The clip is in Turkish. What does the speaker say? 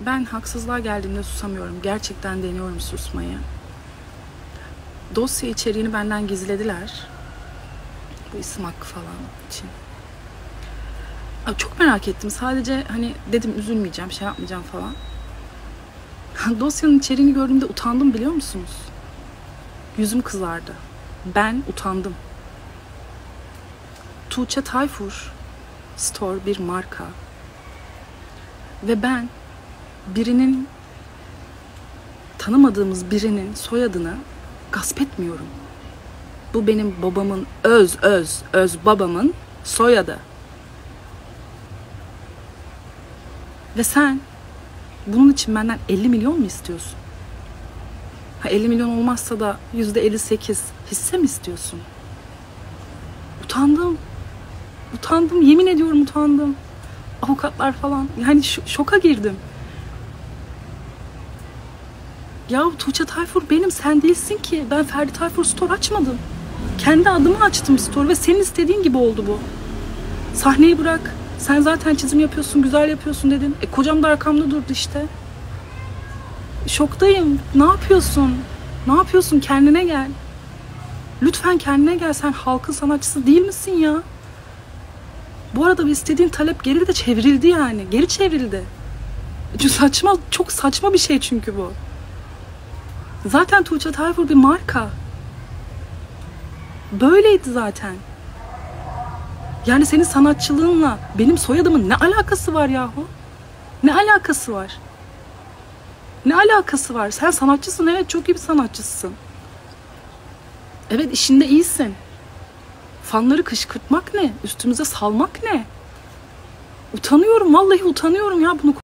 Ben haksızlığa geldiğimde susamıyorum. Gerçekten deniyorum susmayı. Dosya içeriğini benden gizlediler. Bu isim hakkı falan için. Çok merak ettim. Sadece hani dedim üzülmeyeceğim, şey yapmayacağım falan. Dosyanın içeriğini gördüğümde utandım, biliyor musunuz? Yüzüm kızardı. Ben utandım. Tuğçe Tayfur Store bir marka. Ve ben tanımadığımız birinin soyadını gasp etmiyorum. Bu benim babamın öz babamın soyadı. Ve sen bunun için benden 50 milyon mu istiyorsun? 50 milyon olmazsa da %58 hisse mi istiyorsun? Utandım. Utandım. Yemin ediyorum utandım. Avukatlar falan. Yani şoka girdim. Ya Tuğçe Tayfur benim, sen değilsin ki. Ben Ferdi Tayfur Store açmadım. Kendi adıma açtım store ve senin istediğin gibi oldu bu. Sahneyi bırak. Sen zaten çizim yapıyorsun, güzel yapıyorsun dedin. Kocam da arkamda durdu işte. Şoktayım. Ne yapıyorsun? Ne yapıyorsun? Kendine gel. Lütfen kendine gel. Sen halkın sanatçısı değil misin ya? Bu arada istediğin talep geri de çevrildi yani. Geri çevrildi. Çok saçma bir şey çünkü bu. Zaten Tuğçe Tayfur bir marka. Böyleydi zaten. Yani senin sanatçılığınla benim soyadımın ne alakası var yahu? Ne alakası var? Ne alakası var? Sen sanatçısın, evet, çok iyi bir sanatçısın. Evet, işinde iyisin. Fanları kışkırtmak ne? Üstümüze salmak ne? Utanıyorum, vallahi utanıyorum ya bunu